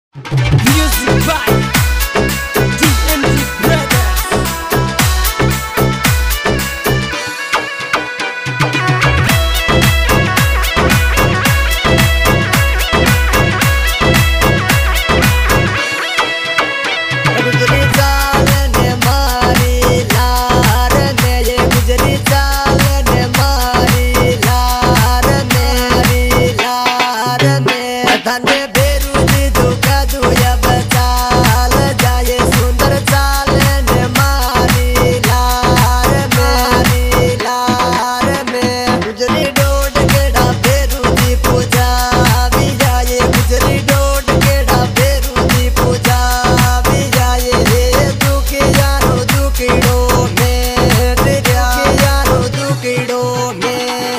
Music by TNT Brothers. गुजरी चाल ने मारी लार ने ये गुजरी चाल ने मारी लार में धन्य बेरुजी धोखा दुया बचाल जाए सुंदर चाल ने मारी लार में गुजरी डोड के ढाबे रुजी पूजा भी जाए गुजरी डोड के ढाबे रुजी पूजा भी जाए रे दुखी यारो दुखीड़ो में यारो दुखीड़ो में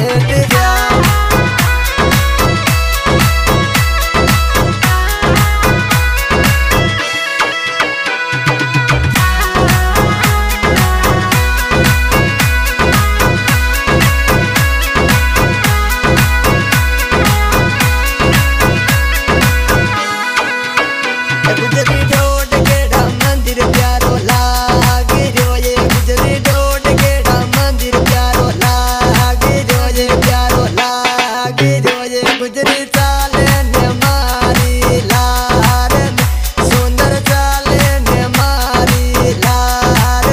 गुजरी डोड के ढा मंदिर प्यारो लाग रो ये गुजरी डोड के ढा मंदिर प्यारो लाग रो ये प्यारो लाग रो ये गुजरी चाल ने मारी लार में सुंदर चाल ने मारी लार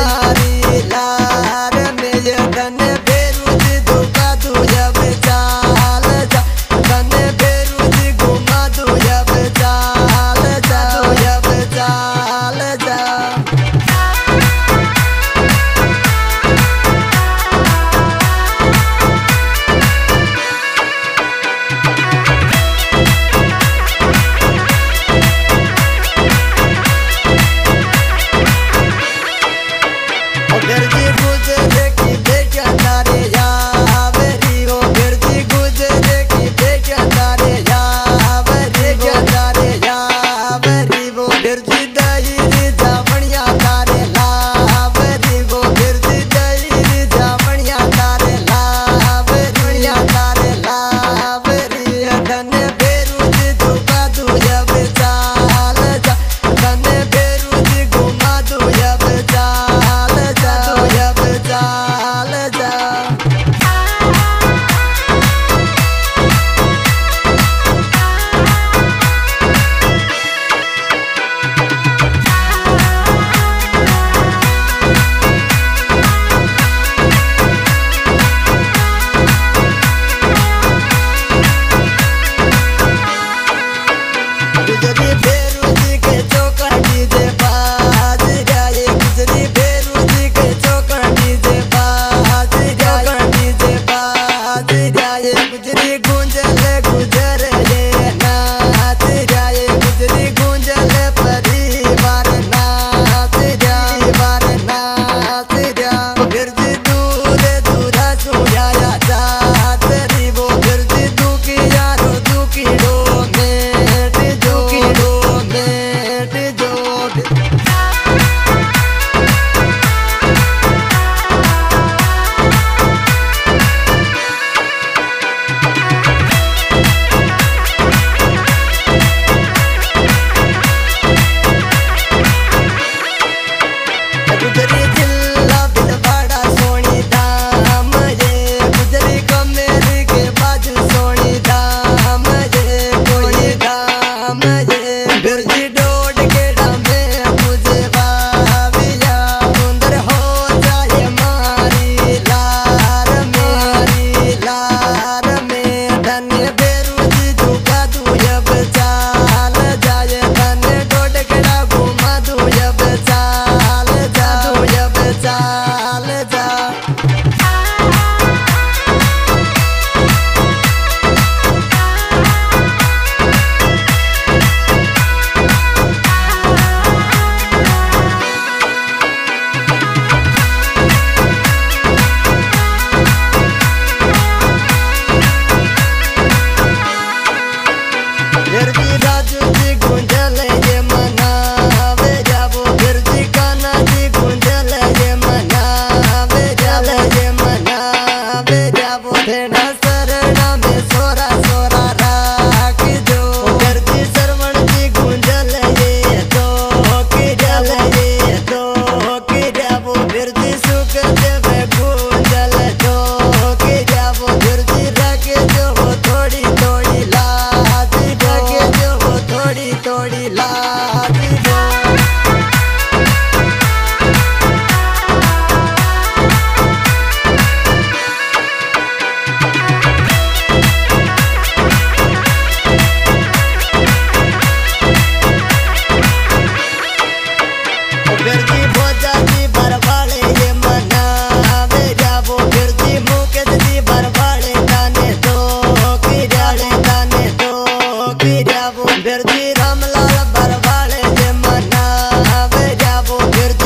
में ये धन बेरुज धोखा तू जब चाल जा धन बेरुज घुमा तू जब चाल जा जब चाल जा गर्जी गुजरे की बेटिया तारे यावरी हो गर्जी गुजरे की बेटिया तारे यावरी वो गर्जी दही जावणिया तारे लावरी वो गर्जी दही जावणिया तारे लावरी धन बेरुज धोखा तू जब चाल जा धन बेरुज घुमा तू जब चाल जा जब चाल जा गुजरी बेरुजी के चौकड़ी जे बाज जाए गुजरी बेरुजी के चौकड़ी जे बाज जाए गुजरी गुंजल गुजर ये नाच जाए गुजरी गुंजल परिवार नाच जा गिरजी दूर दूरा सुयाया जात री वो गिरजी दुखी यारो दुखीड़ो मेट जोड़ गुजरी जिला बिलवाड़ा सोनी धाम ये गुजरी कमेर के बाजू सोनी धाम ये कोई धाम ये बिरजी डोड के डामे मुझे भाविया सुंदर हो जाए मारी लार में धन्य बेरुजी धोखा तू जब चाल जाए धन्य डोड के डा घुमा तू जब चाल जा जब चाल जा जोड़ी लाग रो रामलाल बरवाले जे मना वे जाबो फिर